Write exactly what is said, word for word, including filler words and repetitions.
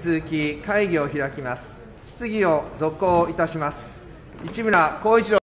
続き会議を開きます。質疑を続行いたします。市村光一郎